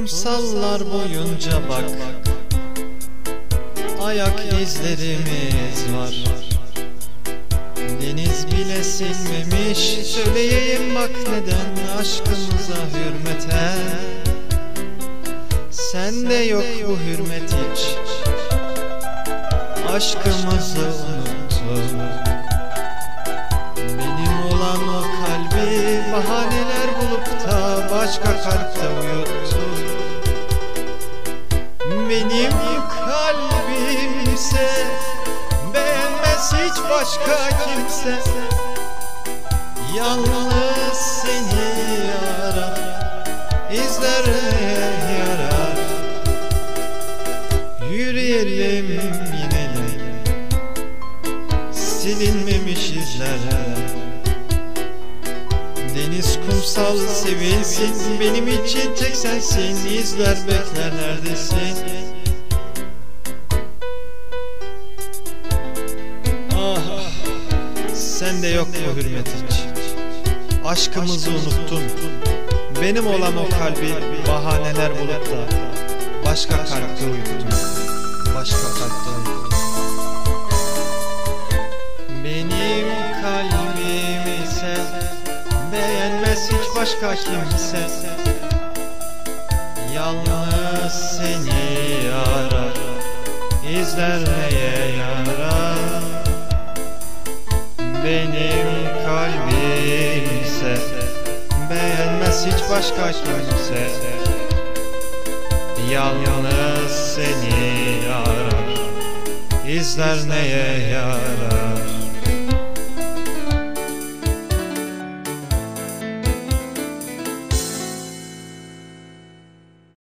Kumsallar boyunca bak, ayak izlerimiz var. Deniz bile silmemiş. Söyleyeyim bak neden, aşkımıza hürmeten. Sende yok bu hürmet hiç, aşkımızı unuttun. Benim olan o kalbi bahaneler bulup da başka kalpte uyuttun. Benim kalbimse beğenmez hiç başka kimse. Yalnız seni arar, izler yarar. Yürüyelim yine de silinmemiş izler. Deniz kumsal sevilsin, benim için tek sensin. İzler bekler neredesin? Ah, sende yok bu hürmet hiç, aşkımızı unuttun. Benim olan o kalbi bahaneler bulup da başka kalpte uyuttun. Başka kalpte uyuttun. Benim kalbim ise beğenmez hiç başka kimse. Yalnız seni arar, izler neye yarar. Benim kalbimse beğenmez hiç başka kimse. Yalnız seni arar, izler neye yarar.